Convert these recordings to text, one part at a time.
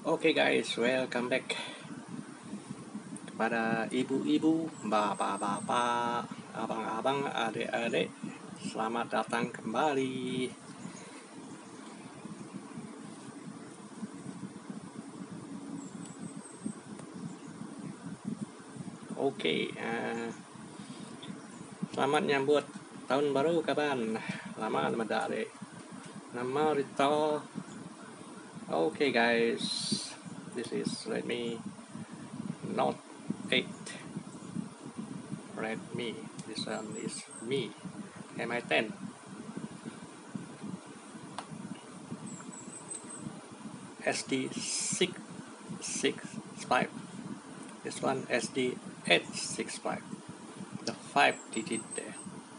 Oke guys, welcome back kepada ibu-ibu, bapak-bapak, abang-abang, adik-adik. Selamat datang kembali. Oke, selamat nyambut tahun baru kapan? Lama madare. Nama Rito. Okay guys, this is Redmi Note 8. Redmi, this one is me, MI10. SD665. This one SD865. The 5-digit there.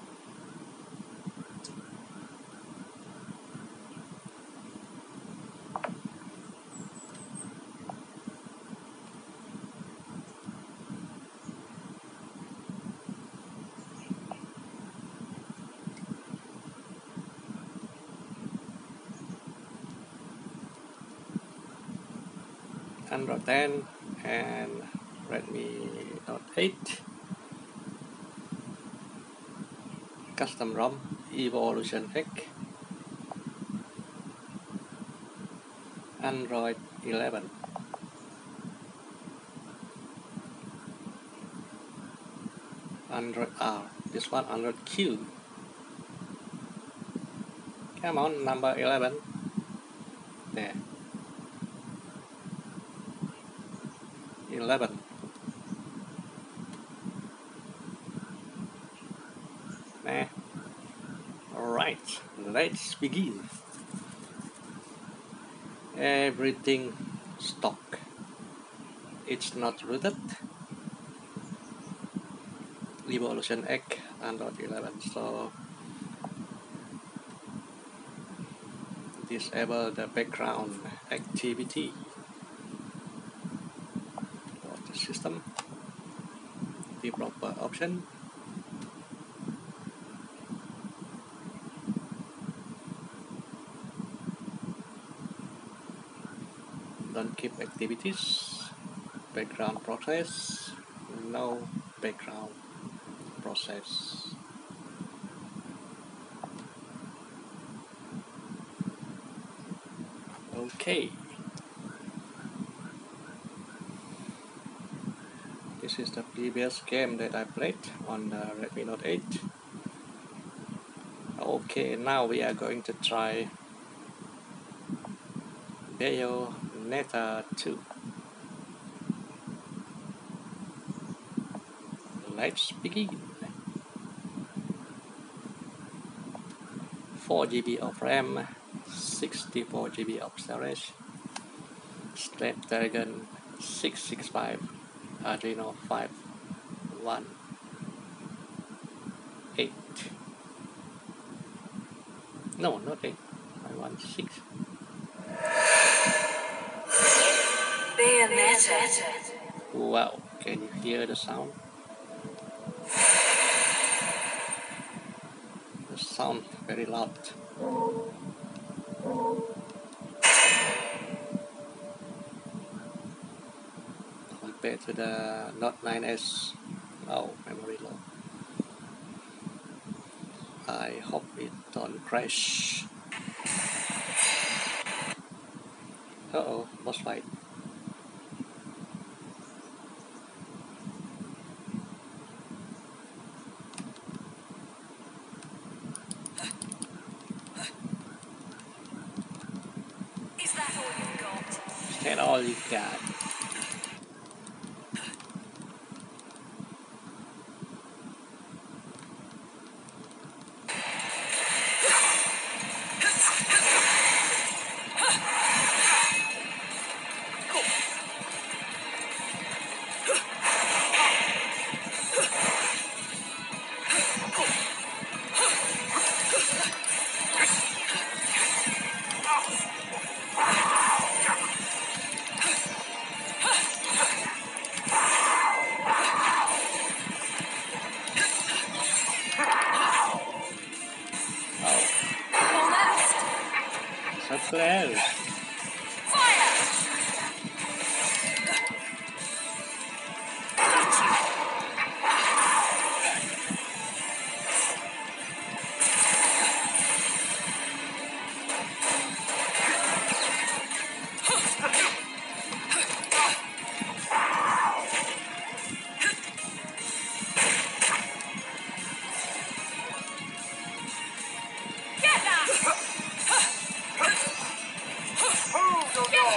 Android 10 and Redmi Note 8. Custom ROM Evolution X. Android 11. Android R. This one Android Q. Come on, number 11. There. 11. Nah. Alright, let's begin. Everything stock. It's not rooted. Evolution X, Android 11. So disable the background activity for the system. The proper option. Don't keep activities. Background process. No background process. Okay. This is the previous game that I played on the Redmi Note 8. Okay, now we are going to try Bayonetta 2. Let's begin. 4 GB of RAM, 64 GB of storage. Snapdragon 665, Adreno 518. No, not 8, 516. Bayonetta. Wow, can you hear the sound? The sound very loud. Compared to the Note 9S. Oh, memory low. I hope it don't crash. Uh-oh, boss fight. Is that all you've got? Is that all you got?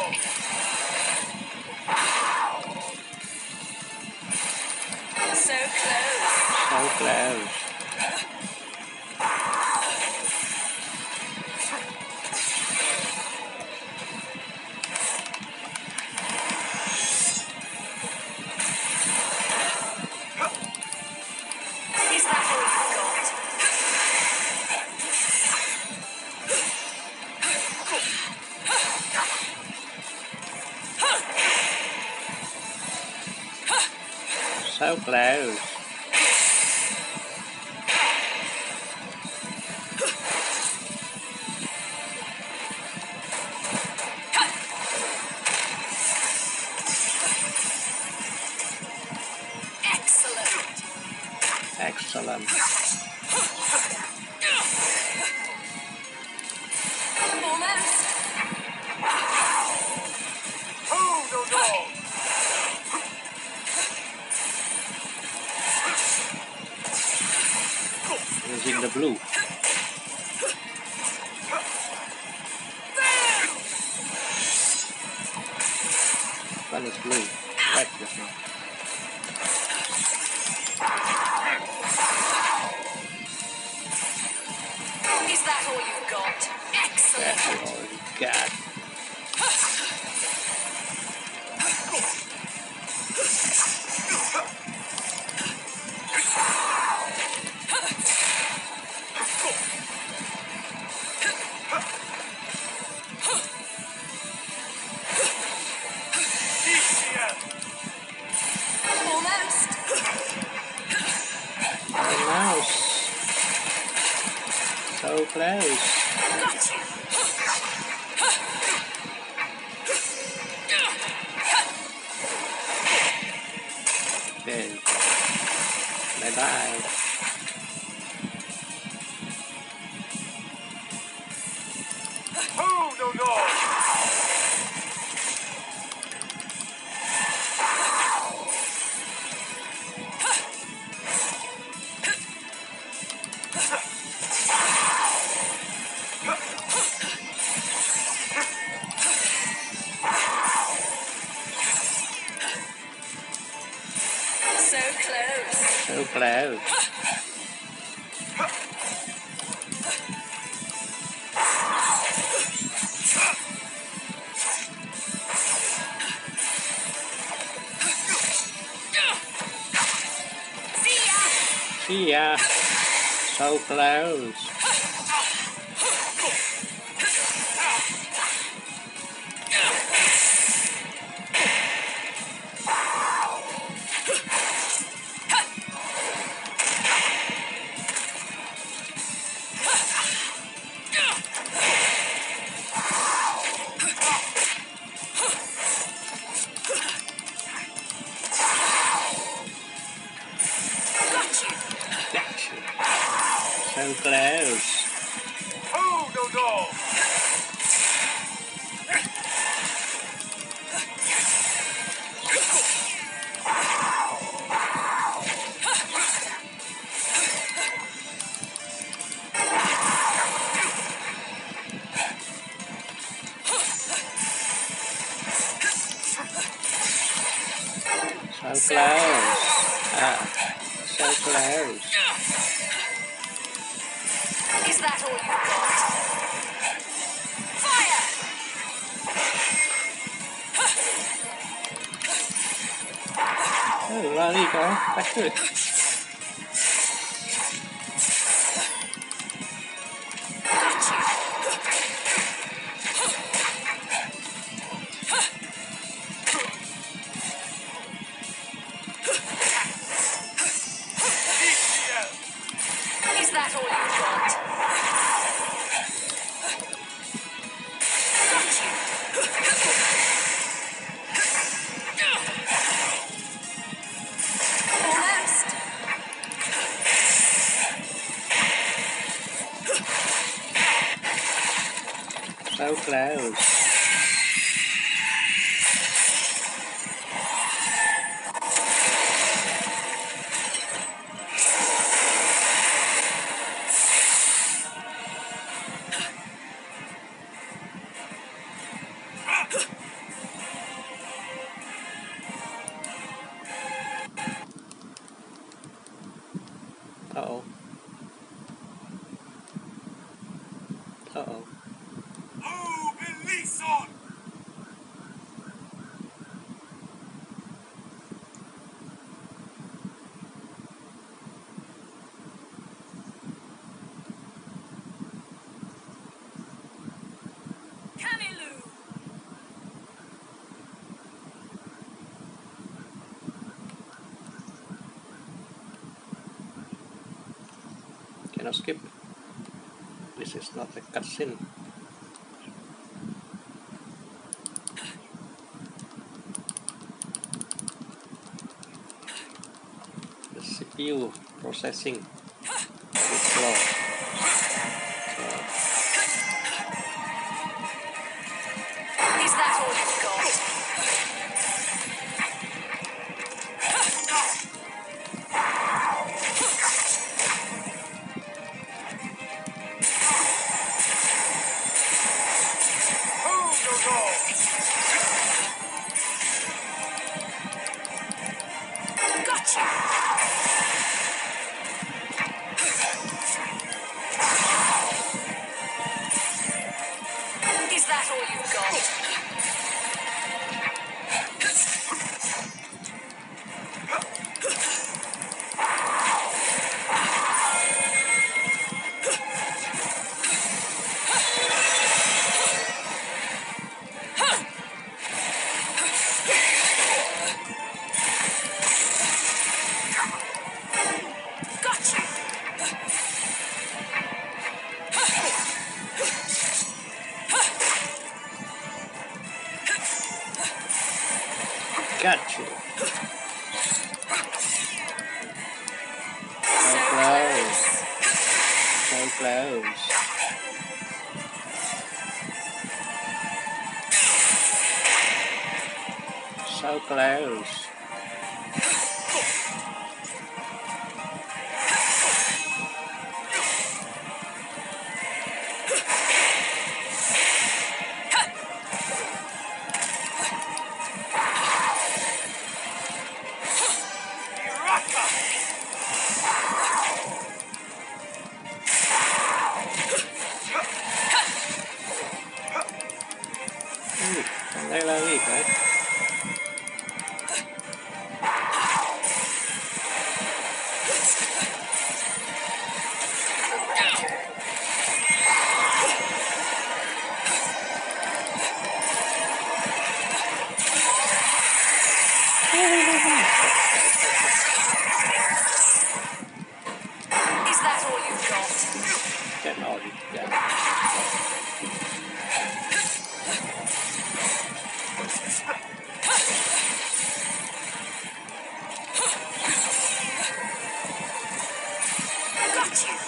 So close. So close. Is that all you've got? So close. Excellent. Excellent. Almost. Oh, no, no. Using the blue. One is blue. Red is not. Is that all you've got? Excellent. That's all you got. DCS. Almost. Mouse. So close. Got you. Okay. Bye bye. Oh, no, no. So close. So close. See ya. See ya. So close. Got you. Gotcha. So close. Oh, no, no. So close. So close. Is that all you've got? Fire. Oh, there you go. That's good. Got you. DCS. Is that all you've got? Got you. Almost. So close. of skip. This is not a cutscene. The CPU processing is slow. Is that all you've got? Oh, no, no. Gotcha! Is that all you've got? Gotcha! Got you. So close. So close. So close. Raka. Thằng đây là gì vậy? Is that all you've got? Get all you got. Got you!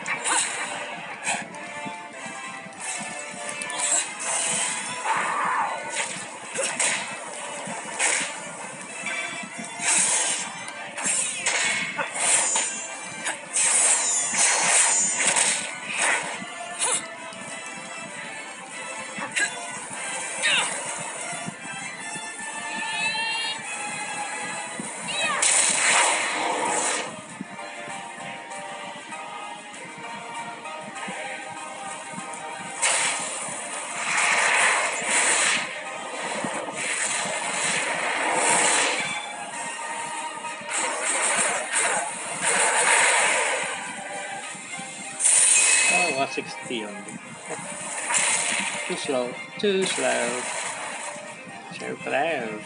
Oh, 160 only. Too slow. Too slow. So close.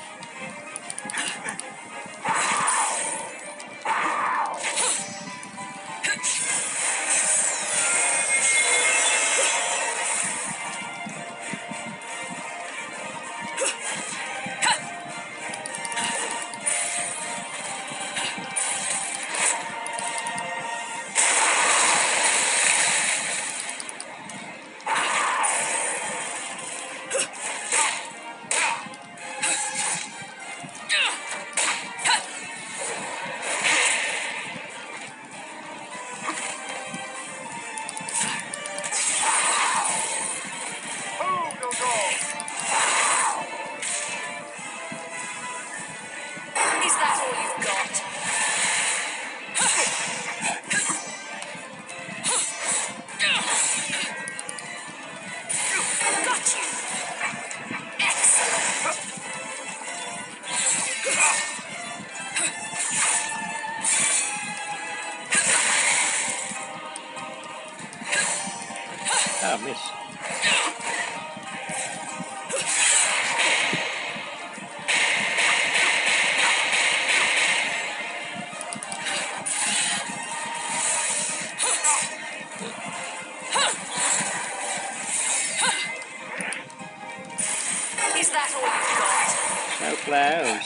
Is that all you've got? So close.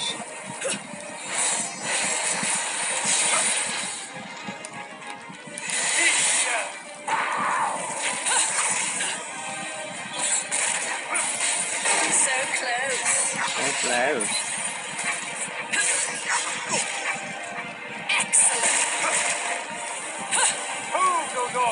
So close. So close. Excellent. Move, Dodo!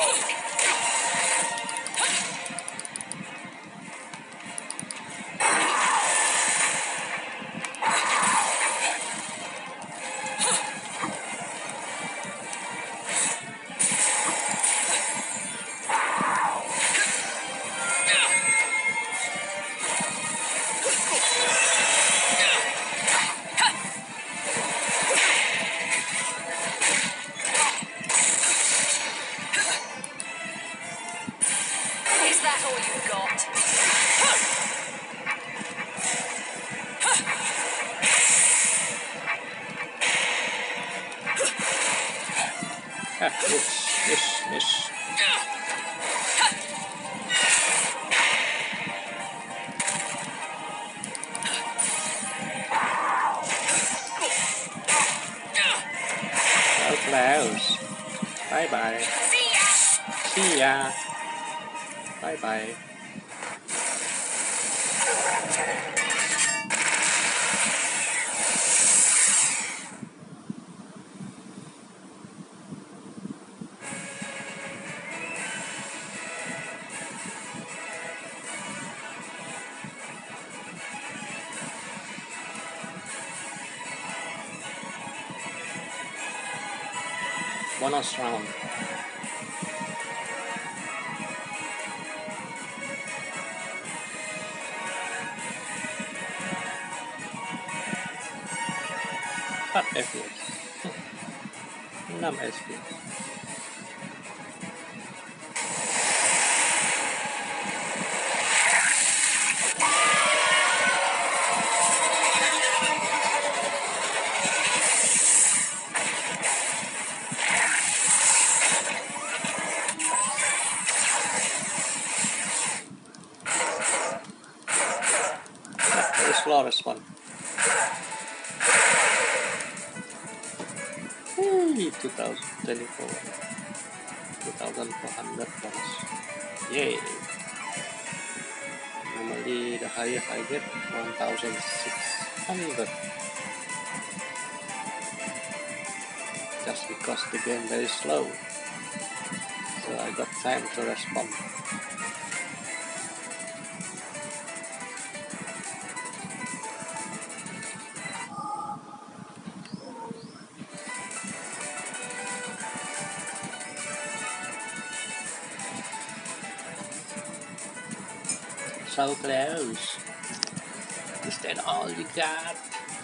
Is that all you've got? Ah, miss. So close. Bye bye. See ya! See ya. Bye bye. Bonus round. What FPS? 6 FPS. There's flawless one. Hey, 2024. 2,400 bonus. Yay! Normally the highest I get 1,600. Just because the game very slow. So I got time to respond. So close. Is that all you got?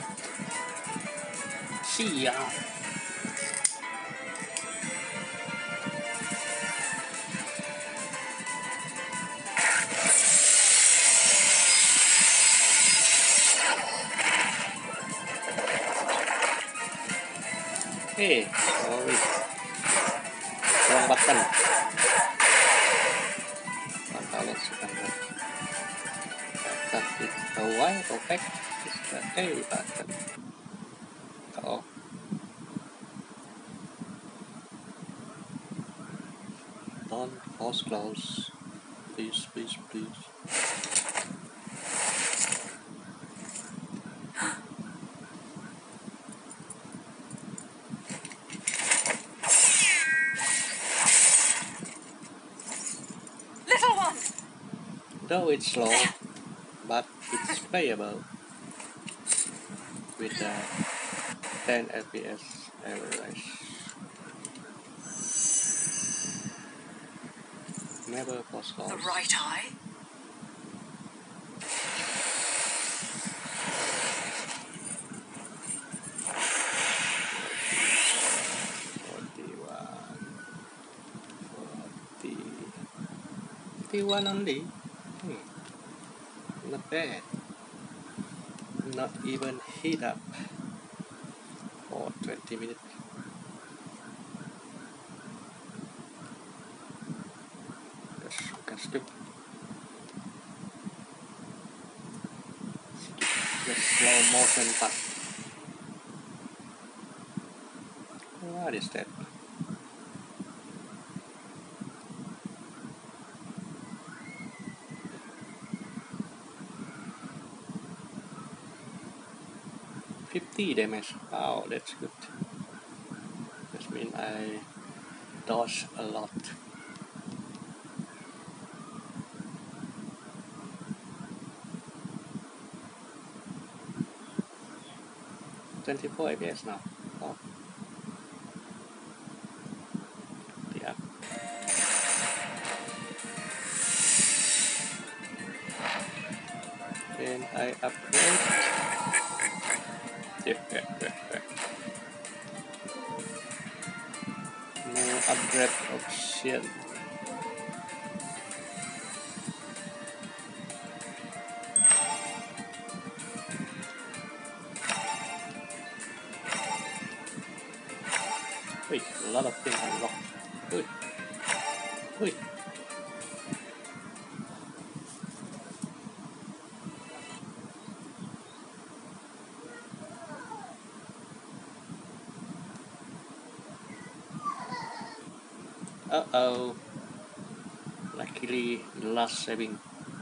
See ya. Hey, sorry. Wrong button. 1,600. That is a while effect. It's the A button. Oh. Don't force close. Please. Little one! Though it's slow, but it's playable with the 10 FPS average. Never force close. The right eye? One only. Not bad. Not even heat up for 20 minutes. Yes, we can skip. slow motion cut. What is that? $50 damage. Wow, that's good. That means I dodge a lot. 24 FPS now. Oh. Yeah. Can I upgrade? No upgrade option. Wait, a lot of things unlocked. Wait. Wait. Uh-oh. Luckily, the last saving.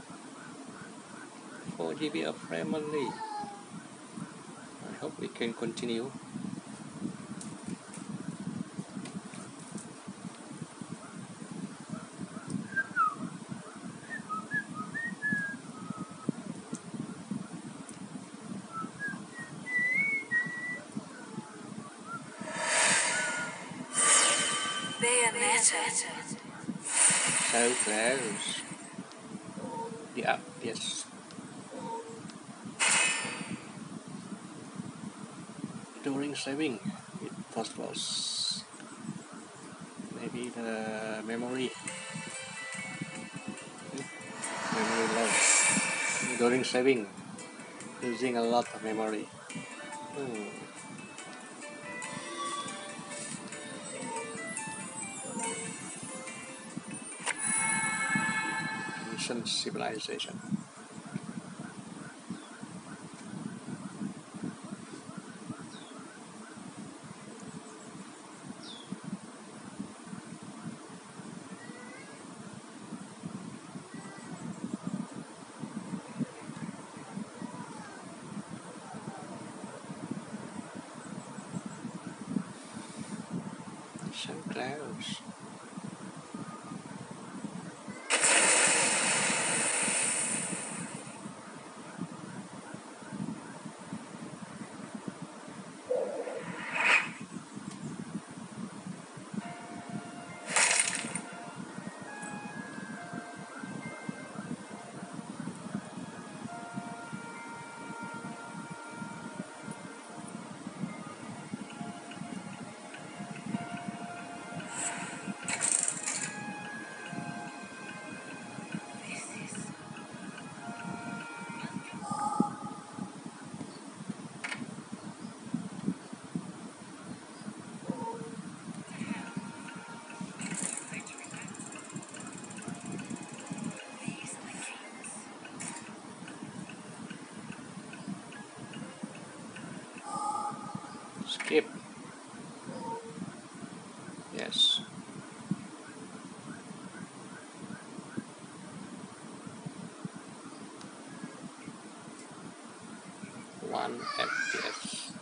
4 GB of frame only. I hope we can continue. Bayonetta. So close. Yeah, yes. During saving, it was maybe the memory low. During saving, using a lot of memory. Mission civilization. So close. Skip. Yes. One FPS.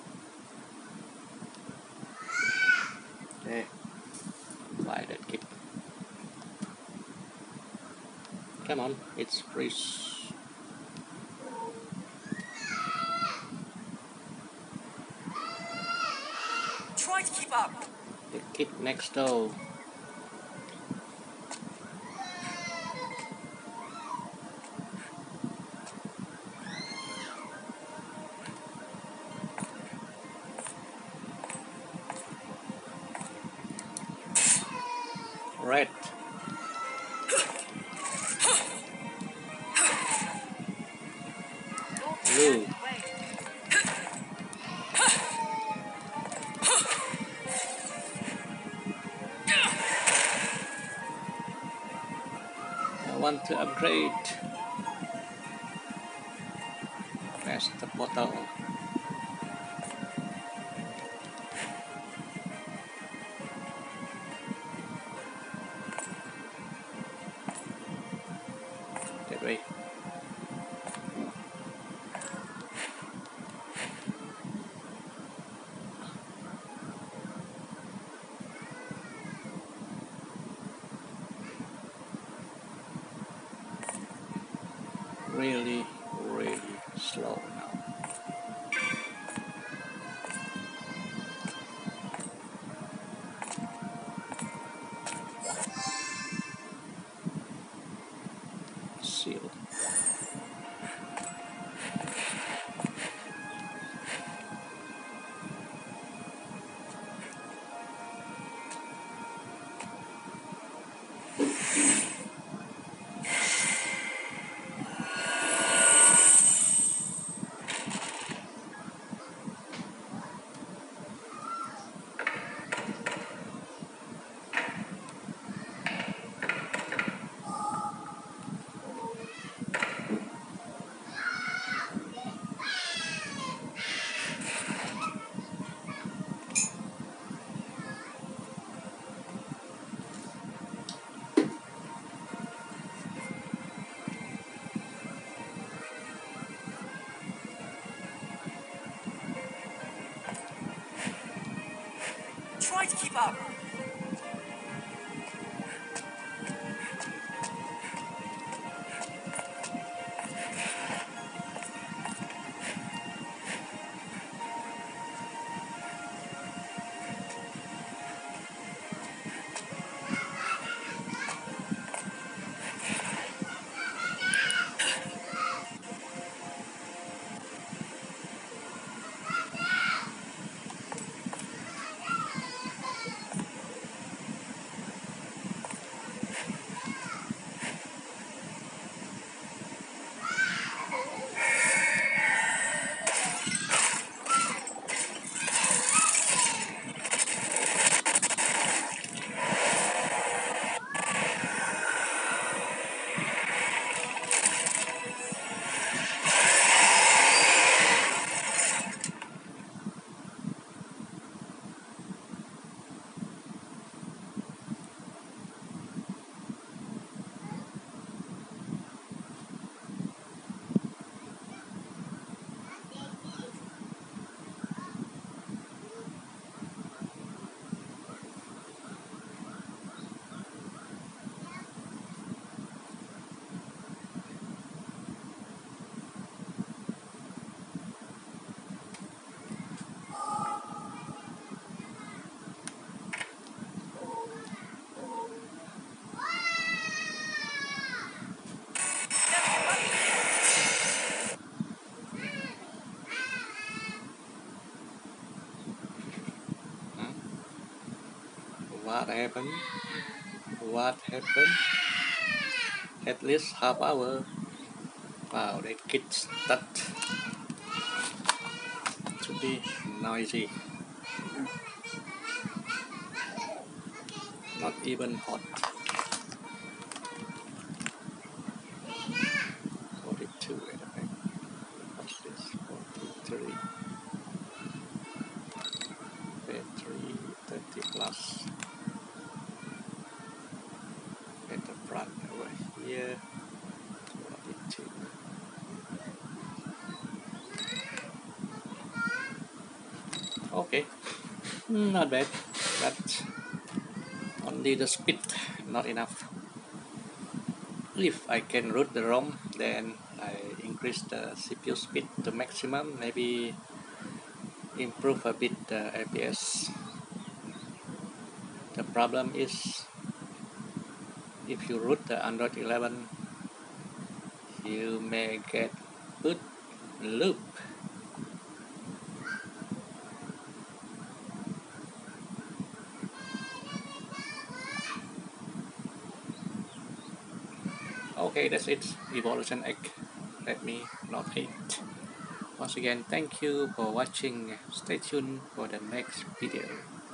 Okay. Why that keep? Come on, it's freeze. Try to keep up. The kid next door. Red. Blue. I want to upgrade. Press the bottle. That way. Really, really slow now. Seal. Try to keep up. What happened? What happened? At least half hour. Wow, the kids start to be noisy. Not even hot. 42 I think. What's this? 43. 30 plus. At the front over here. 42. Okay, not bad, but only the speed, not enough. If I can root the ROM, then I increase the CPU speed to maximum, maybe improve a bit the FPS. The problem is, if you root the Android 11, you may get boot loop. Okay, that's it. Evolution Egg. Redmi Note 8. Once again, thank you for watching. Stay tuned for the next video.